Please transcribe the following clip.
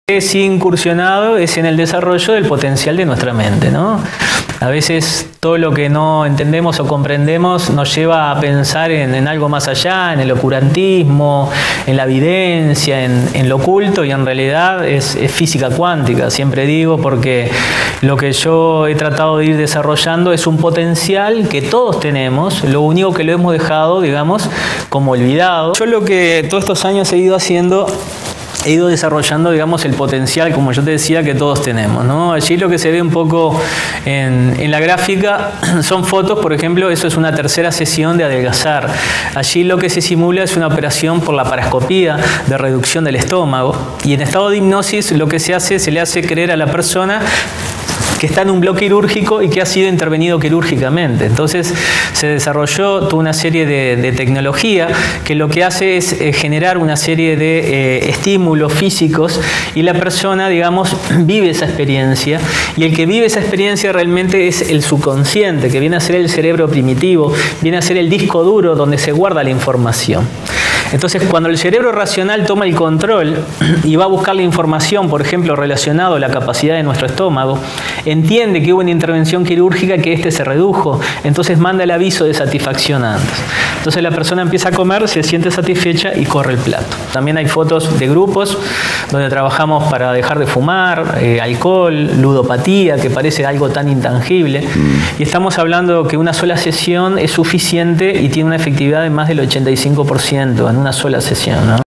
Sí incursionado es en el desarrollo del potencial de nuestra mente, ¿no? A veces todo lo que no entendemos o comprendemos nos lleva a pensar en algo más allá, en el oscurantismo, en la evidencia, en lo oculto, y en realidad es física cuántica, siempre digo, porque lo que yo he tratado de ir desarrollando es un potencial que todos tenemos, lo único que lo hemos dejado, digamos, como olvidado. Yo lo que todos estos años he ido haciendo, he ido desarrollando, digamos, el potencial, como yo te decía, que todos tenemos, ¿no? Allí lo que se ve un poco en la gráfica son fotos, por ejemplo, eso es una tercera sesión de adelgazar. Allí lo que se simula es una operación por la paroscopía de reducción del estómago, y en estado de hipnosis lo que se hace, se le hace creer a la persona que está en un bloque quirúrgico y que ha sido intervenido quirúrgicamente. Entonces se desarrolló toda una serie de tecnología que lo que hace es generar una serie de estímulos físicos, y la persona, digamos, vive esa experiencia, y el que vive esa experiencia realmente es el subconsciente, que viene a ser el cerebro primitivo, viene a ser el disco duro donde se guarda la información. Entonces, cuando el cerebro racional toma el control y va a buscar la información, por ejemplo, relacionado a la capacidad de nuestro estómago, entiende que hubo una intervención quirúrgica, que este se redujo, entonces manda el aviso de satisfacción antes. Entonces la persona empieza a comer, se siente satisfecha y corre el plato. También hay fotos de grupos donde trabajamos para dejar de fumar, alcohol, ludopatía, que parece algo tan intangible. Y estamos hablando que una sola sesión es suficiente y tiene una efectividad de más del 85% en una sola sesión, ¿no?